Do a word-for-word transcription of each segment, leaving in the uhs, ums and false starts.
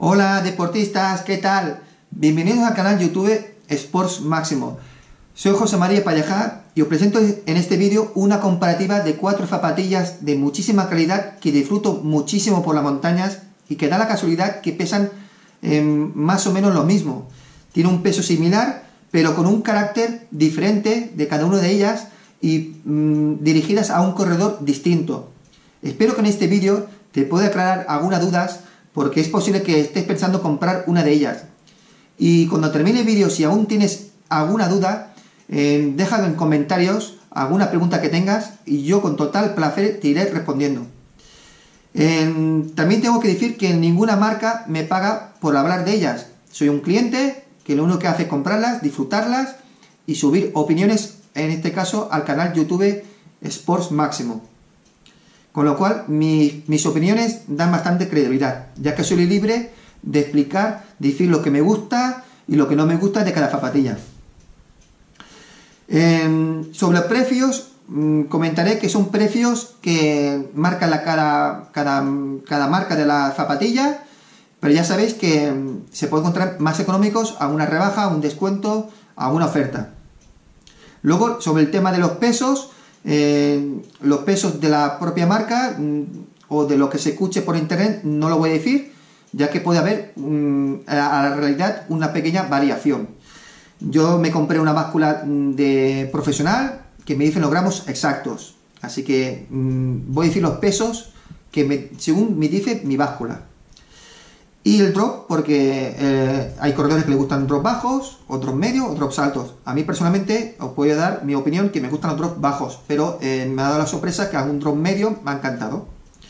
Hola deportistas, ¿qué tal? Bienvenidos al canal YouTube Sports Máximo. Soy José María Pallejà y os presento en este vídeo una comparativa de cuatro zapatillas de muchísima calidad que disfruto muchísimo por las montañas y que da la casualidad que pesan eh, más o menos lo mismo. Tiene un peso similar, pero con un carácter diferente de cada una de ellas y mmm, dirigidas a un corredor distinto. Espero que en este vídeo te pueda aclarar algunas dudas, porque es posible que estés pensando comprar una de ellas. Y cuando termine el vídeo, si aún tienes alguna duda, eh, déjalo en comentarios, alguna pregunta que tengas, y yo con total placer te iré respondiendo. Eh, también tengo que decir que ninguna marca me paga por hablar de ellas. Soy un cliente que lo único que hace es comprarlas, disfrutarlas y subir opiniones, en este caso al canal YouTube Sports Máximo. Con lo cual, mi, mis opiniones dan bastante credibilidad, ya que soy libre de explicar, decir lo que me gusta y lo que no me gusta de cada zapatilla. Eh, sobre los precios, mmm, comentaré que son precios que marca la cada, cada, cada marca de la zapatilla, pero ya sabéis que mmm, se puede encontrar más económicos a una rebaja, a un descuento, a una oferta. Luego, sobre el tema de los pesos, Eh, los pesos de la propia marca mm, o de lo que se escuche por internet no lo voy a decir, ya que puede haber mm, a, a la realidad una pequeña variación. Yo me compré una báscula de profesional que me dicen los gramos exactos, así que mm, voy a decir los pesos que me, según me dice mi báscula. Y el drop, porque eh, hay corredores que les gustan drops bajos, otros medios, otros drops altos. A mí personalmente os puedo dar mi opinión que me gustan los drops bajos, pero eh, me ha dado la sorpresa que algún drop medio me ha encantado.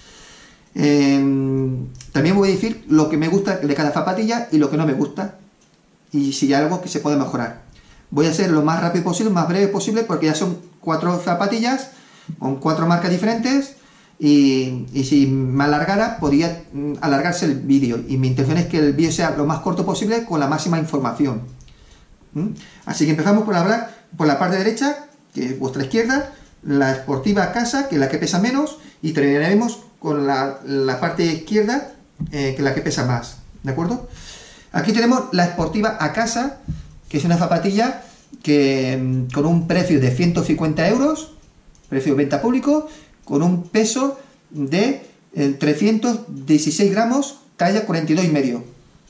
Eh, también voy a decir lo que me gusta de cada zapatilla y lo que no me gusta, y si hay algo que se puede mejorar. Voy a ser lo más rápido posible, lo más breve posible, porque ya son cuatro zapatillas con cuatro marcas diferentes. Y, y si me alargara, podría alargarse el vídeo, y mi intención es que el vídeo sea lo más corto posible con la máxima información. ¿Mm? Así que empezamos por hablar por la parte derecha, que es vuestra izquierda, la Sportiva Casa, que es la que pesa menos, y terminaremos con la, la parte izquierda, eh, que es la que pesa más, ¿de acuerdo? Aquí tenemos la Sportiva A Casa, que es una zapatilla que con un precio de ciento cincuenta euros, precio de venta público, con un peso de eh, trescientos dieciséis gramos, talla cuarenta y dos y medio,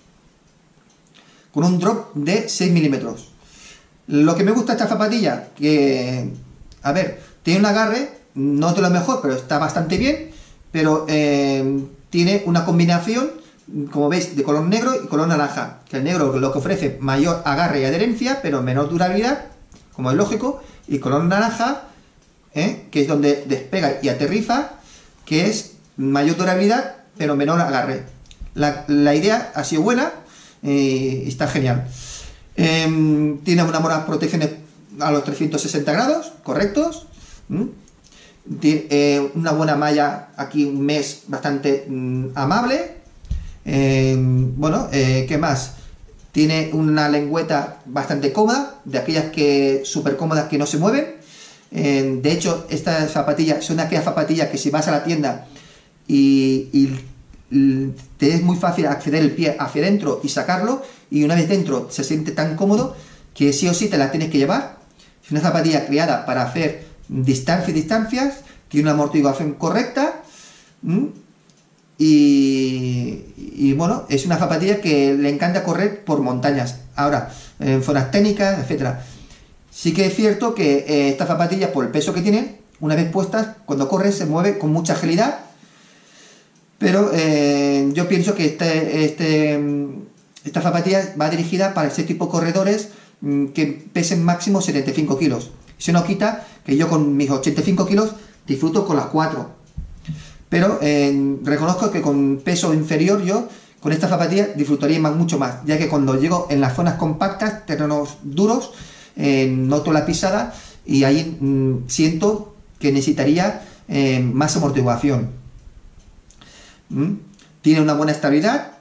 con un drop de seis milímetros. Lo que me gusta de esta zapatilla, que, a ver, tiene un agarre, no es de lo mejor, pero está bastante bien, pero eh, tiene una combinación, como veis, de color negro y color naranja, que el negro lo que ofrece mayor agarre y adherencia, pero menor durabilidad, como es lógico, y color naranja, ¿Eh? que es donde despega y aterriza, que es mayor durabilidad pero menor agarre. La, la idea ha sido buena y eh, está genial. Eh, tiene una buena protección a los trescientos sesenta grados correctos. ¿Mm? Tiene eh, una buena malla, aquí un mes bastante mm, amable. Eh, bueno, eh, ¿qué más? Tiene una lengüeta bastante cómoda, de aquellas que súper cómodas que no se mueven. Eh, de hecho, estas zapatillas son aquellas zapatillas que si vas a la tienda y, y, y te es muy fácil acceder el pie hacia dentro y sacarlo, y una vez dentro se siente tan cómodo que sí o sí te la tienes que llevar. Es una zapatilla creada para hacer distancias y distancias, tiene una amortiguación correcta, ¿m? y, y bueno, es una zapatilla que le encanta correr por montañas, ahora en zonas técnicas, etcétera. Sí que es cierto que eh, esta zapatilla, por el peso que tienen, una vez puestas, cuando corren se mueve con mucha agilidad, pero eh, yo pienso que este, este, esta zapatilla va dirigida para ese tipo de corredores mmm, que pesen máximo setenta y cinco kilos. Eso no quita que yo con mis ochenta y cinco kilos disfruto con las cuatro, pero eh, reconozco que con peso inferior yo con esta zapatilla disfrutaría más, mucho más, ya que cuando llego en las zonas compactas, terrenos duros, Eh, noto la pisada y ahí mm, siento que necesitaría eh, más amortiguación. ¿Mm? Tiene una buena estabilidad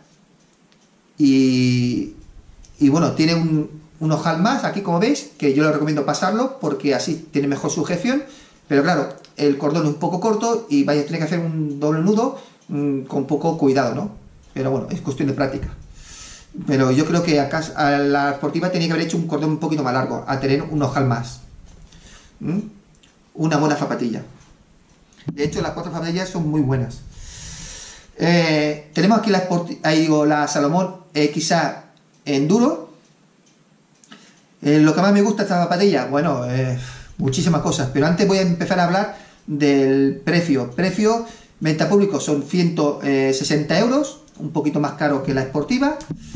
y, y bueno, tiene un, un ojal más aquí, como veis, que yo le recomiendo pasarlo porque así tiene mejor sujeción, pero claro, el cordón es un poco corto y vais a tener que hacer un doble nudo mmm, con poco cuidado, ¿no? pero bueno, es cuestión de práctica. Pero yo creo que a, casa, a la Sportiva tenía que haber hecho un cordón un poquito más largo, a tener un ojal más. ¿Mm? Una buena zapatilla. De hecho, las cuatro zapatillas son muy buenas. Eh, tenemos aquí la, Sport, ahí digo, la Salomón X A Enduro. Eh, lo que más me gusta de esta zapatilla, bueno, eh, muchísimas cosas, pero antes voy a empezar a hablar del precio. Precio, venta público son ciento sesenta euros, un poquito más caro que la Sportiva.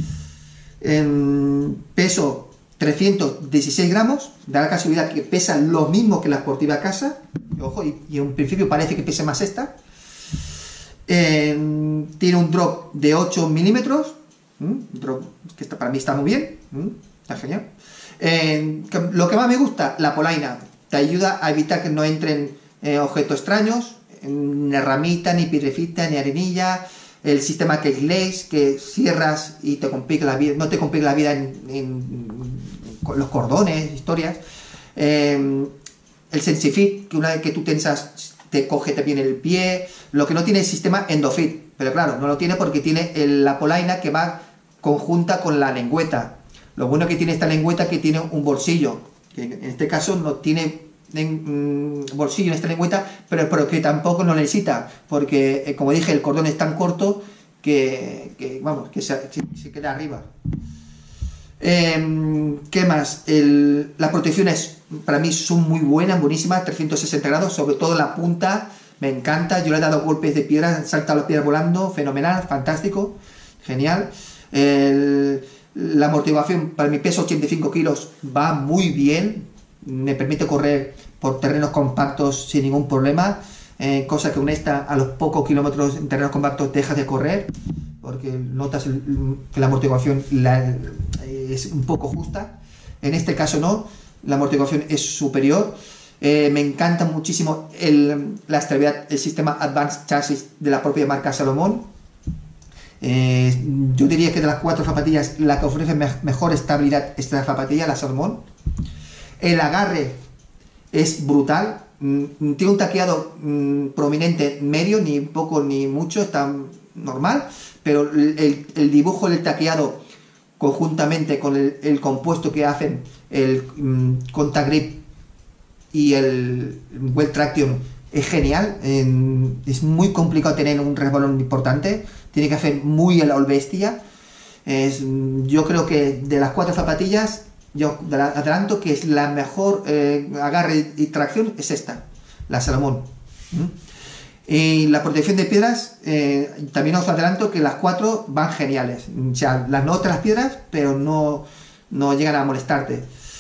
En peso trescientos dieciséis gramos, da la casualidad que pesa lo mismo que la Sportiva Casa, ojo, y, y en principio parece que pese más esta. Eh, tiene un drop de ocho milímetros, ¿Mm? drop que está, para mí está muy bien, ¿Mm? Está genial. Eh, que, lo que más me gusta, la polaina, te ayuda a evitar que no entren eh, objetos extraños, ni ramita, ni piedrecita, ni arenilla. El sistema que es que cierras y te complica la vida, no te complica la vida en, en, en los cordones, historias. Eh, el SensiFit, que una vez que tú tensas te coge también el pie. Lo que no tiene es el sistema EndoFit, pero claro, no lo tiene porque tiene el, la polaina que va conjunta con la lengüeta. Lo bueno que tiene esta lengüeta que tiene un bolsillo, que en este caso no tiene en, mm, bolsillo en esta lengüeta, pero, pero que tampoco lo necesita, porque eh, como dije, el cordón es tan corto que, que vamos, que se, se queda arriba. Eh, ¿Qué más? El, las protecciones para mí son muy buenas, buenísimas, trescientos sesenta grados, sobre todo la punta, me encanta. Yo le he dado golpes de piedra, salta las piedras volando, fenomenal, fantástico, genial. El, la amortiguación para mi peso ochenta y cinco kilos va muy bien, me permite correr por terrenos compactos sin ningún problema, eh, cosa que con esta a los pocos kilómetros en terrenos compactos dejas de correr, porque notas el, que la amortiguación la, es un poco justa. En este caso no, la amortiguación es superior. Eh, me encanta muchísimo el, la estabilidad, el sistema Advanced Chassis de la propia marca Salomón. Eh, yo diría que de las cuatro zapatillas la que ofrece me mejor estabilidad es esta zapatilla, la Salomón. El agarre es brutal, mm, tiene un taqueado mm, prominente medio, ni poco ni mucho, está normal, pero el, el dibujo del taqueado conjuntamente con el, el compuesto que hacen el mm, Contact Grip y el Well Traction es genial. En, es muy complicado tener un resbalón importante, tiene que hacer muy a la bestia. Es, yo creo que de las cuatro zapatillas, yo adelanto que es la mejor eh, agarre y tracción es esta, la Salomón. ¿Mm? Y la protección de piedras, eh, también os adelanto que las cuatro van geniales. O sea, las notas las piedras, pero no, no llegan a molestarte.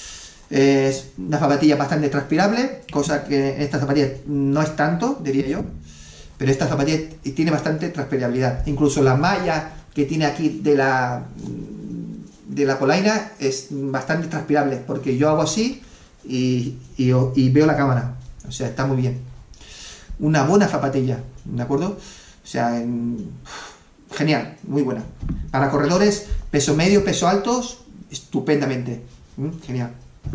Es una zapatilla bastante transpirable, cosa que en esta zapatilla no es tanto, diría yo, pero esta zapatilla tiene bastante transpirabilidad. Incluso la malla que tiene aquí de la de la polaina es bastante transpirable, porque yo hago así y, y, y veo la cámara, o sea, está muy bien. Una buena zapatilla, ¿de acuerdo? O sea, en, genial, muy buena. Para corredores, peso medio, peso altos, estupendamente, ¿Mm? Genial.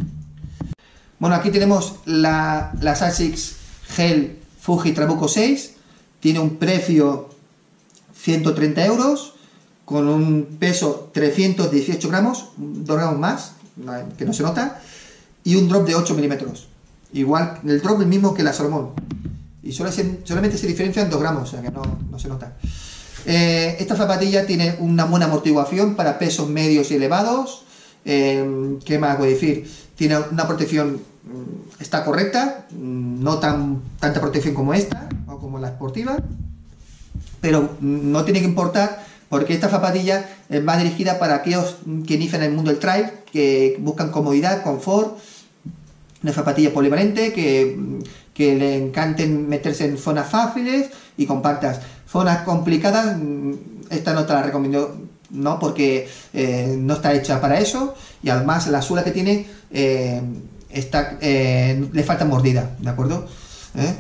Bueno, aquí tenemos la, la Asics Gel Fuji Trabuco seis, tiene un precio ciento treinta euros, con un peso trescientos dieciocho gramos, dos gramos más, que no se nota, y un drop de ocho milímetros. Igual, el drop es el mismo que la Salomón, y solo se, solamente se diferencian dos gramos, o sea que no, no se nota. Eh, esta zapatilla tiene una buena amortiguación para pesos medios y elevados. Eh, ¿Qué más voy a decir? Tiene una protección, está correcta, no tan tanta protección como esta o como la Sportiva, pero no tiene que importar, porque esta zapatilla va dirigida para aquellos que inician el mundo del trail, que buscan comodidad, confort, una zapatilla polivalente, que, que le encanten meterse en zonas fáciles y compactas. Zonas complicadas, esta no te la recomiendo, no, porque eh, no está hecha para eso, y además la suela que tiene eh, está, eh, le falta mordida, ¿de acuerdo? ¿Eh?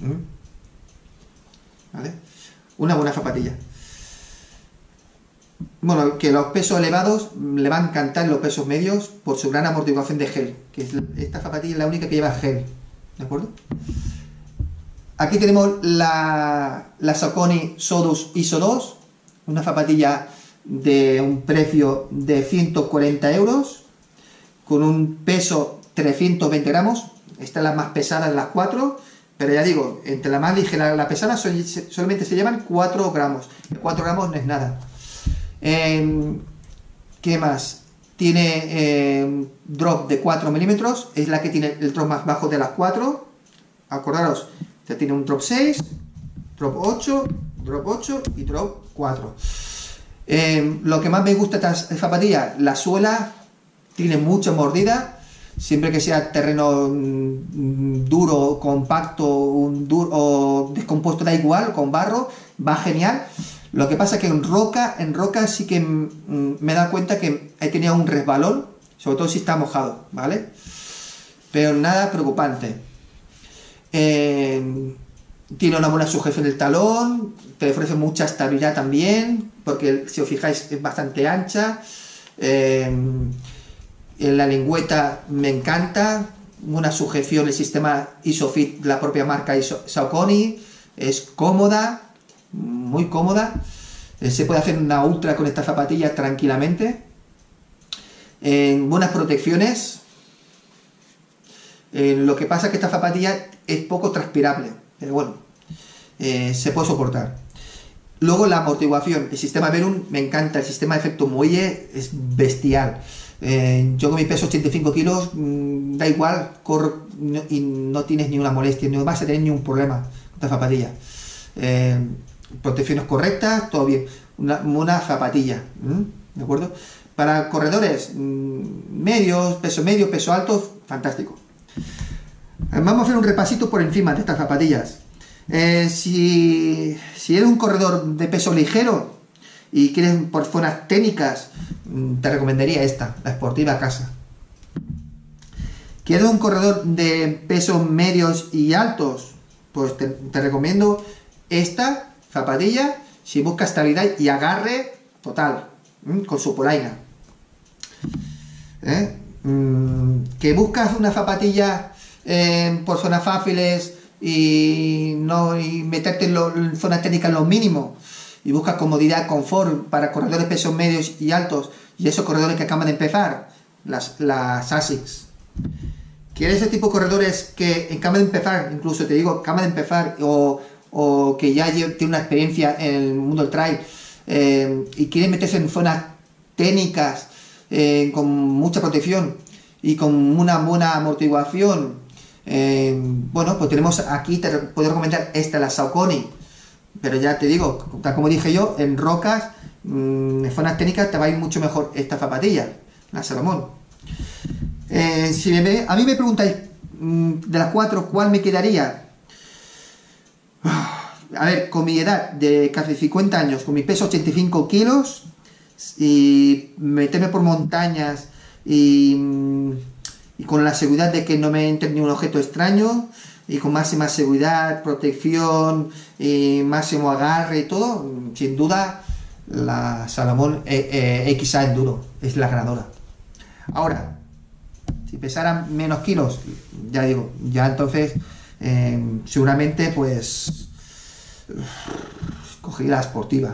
¿Vale? Una buena zapatilla. Bueno, que los pesos elevados le van a encantar los pesos medios por su gran amortiguación de gel, que es, esta zapatilla es la única que lleva gel, ¿de acuerdo? Aquí tenemos la, la Saucony Sodus I S O dos, una zapatilla de un precio de ciento cuarenta euros, con un peso trescientos veinte gramos. Esta es la más pesada de las cuatro, pero ya digo, entre la más ligera y la pesada solamente se llevan cuatro gramos. cuatro gramos no es nada. Eh, ¿Qué más? Tiene eh, drop de cuatro milímetros, es la que tiene el drop más bajo de las cuatro. Acordaros, ya tiene un drop seis, drop ocho, drop ocho y drop cuatro. Eh, lo que más me gusta de esta zapatilla, la suela tiene mucha mordida. Siempre que sea terreno mm, duro, compacto, un duro, o descompuesto, da igual, con barro, va genial. Lo que pasa es que en roca, en roca sí que mm, me he dado cuenta que he tenido un resbalón, sobre todo si está mojado, ¿vale? Pero nada preocupante. Eh, tiene una buena sujeción del talón, te ofrece mucha estabilidad también, porque si os fijáis es bastante ancha. Eh, En la lengüeta me encanta, una sujeción, el sistema Isofit, la propia marca Iso, Saucony, es cómoda, muy cómoda. Eh, se puede hacer una ultra con esta zapatilla tranquilamente. En eh, buenas protecciones. Eh, lo que pasa es que esta zapatilla es poco transpirable, pero bueno, eh, se puede soportar. Luego la amortiguación, el sistema Verum me encanta, el sistema de efecto muelle es bestial. Eh, yo con mi peso ochenta y cinco kilos, mmm, da igual, corro no, y no tienes ni una molestia, no vas a tener ni un problema con esta zapatilla. Eh, protecciones correctas, todo bien. Una, una zapatilla, ¿m? ¿De acuerdo? Para corredores mmm, medios, peso medio, peso alto, fantástico. Vamos a hacer un repasito por encima de estas zapatillas. Eh, si, si eres un corredor de peso ligero y quieres por zonas técnicas, te recomendaría esta, la Sportiva Casa. ¿Quieres un corredor de pesos medios y altos? Pues te, te recomiendo esta zapatilla si buscas estabilidad y agarre total, ¿m? Con su polaina. ¿Eh? Mm, que buscas una zapatilla eh, por zonas fáciles y no y meterte en, lo, en zonas técnicas lo mínimo, y buscas comodidad, confort para corredores pesos medios y altos, y esos corredores que acaban de empezar, las, las Asics. ¿Quieres ese tipo de corredores que acaban de empezar, incluso te digo, acaban de empezar, o, o que ya tiene una experiencia en el mundo del trail, eh, y quieren meterse en zonas técnicas, eh, con mucha protección y con una buena amortiguación? Eh, bueno, pues tenemos aquí, te puedo recomendar esta, la Saucony. Pero ya te digo, tal como dije yo, en rocas, mmm, en zonas técnicas te va a ir mucho mejor esta zapatilla, la Salomón. Eh, si me, a mí me preguntáis, mmm, de las cuatro, ¿cuál me quedaría? A ver, con mi edad de casi cincuenta años, con mi peso ochenta y cinco kilos, y meterme por montañas y, y con la seguridad de que no me entre ni un objeto extraño, y con máxima seguridad, protección y máximo agarre y todo, sin duda la Salomón eh, eh, X A Enduro es la ganadora. Ahora, si pesaran menos kilos, ya digo, ya entonces eh, seguramente pues cogería la Sportiva.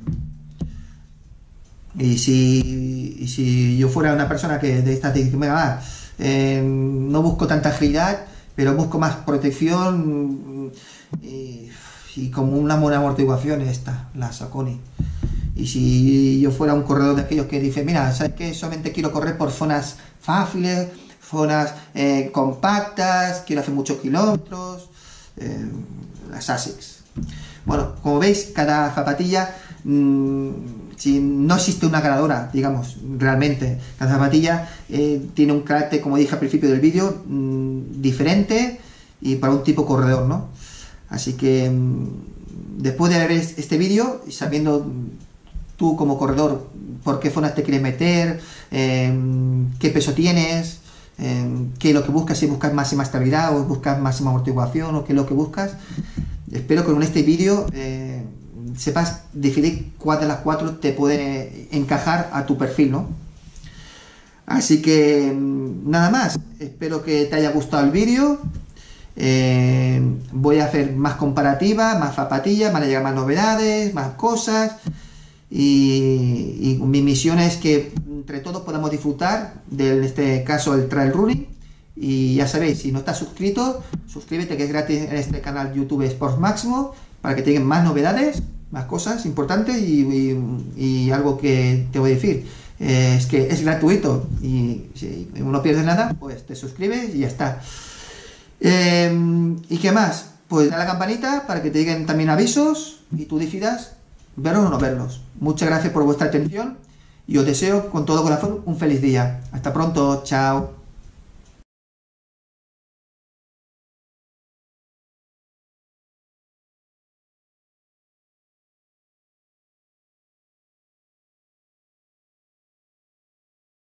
Y si, y si yo fuera una persona que de estas dice, venga, eh, no busco tanta agilidad, pero busco más protección y, y como una buena amortiguación, esta, la Saucony. Y si yo fuera un corredor de aquellos que dice, mira, ¿sabes qué? Solamente quiero correr por zonas fáciles, zonas eh, compactas, quiero hacer muchos kilómetros, eh, las Asics. Bueno, como veis, cada zapatilla, mmm, si no existe una ganadora, digamos, realmente. Cada zapatilla eh, tiene un carácter, como dije al principio del vídeo, mmm, diferente y para un tipo corredor, ¿no? Así que mmm, después de ver este vídeo y sabiendo tú como corredor por qué zonas te quieres meter, eh, qué peso tienes, eh, qué es lo que buscas, si buscas máxima estabilidad o buscas máxima amortiguación o qué es lo que buscas, espero que con este vídeo eh, sepas definir cuál de las cuatro te puede encajar a tu perfil, ¿no? Así que nada más, espero que te haya gustado el vídeo. Eh, voy a hacer más comparativas, más zapatillas, van a llegar más novedades, más cosas, y, y mi misión es que entre todos podamos disfrutar de, en este caso, el trail running. Y ya sabéis, si no estás suscrito, suscríbete, que es gratis en este canal YouTube Sports Máximo, para que tengan más novedades, más cosas importantes y, y, y algo que te voy a decir, eh, es que es gratuito y si no pierdes nada, pues te suscribes y ya está. Eh, ¿Y qué más? Pues da la campanita para que te lleguen también avisos y tú decidas verlos o no verlos. Muchas gracias por vuestra atención y os deseo con todo corazón un feliz día. Hasta pronto, chao.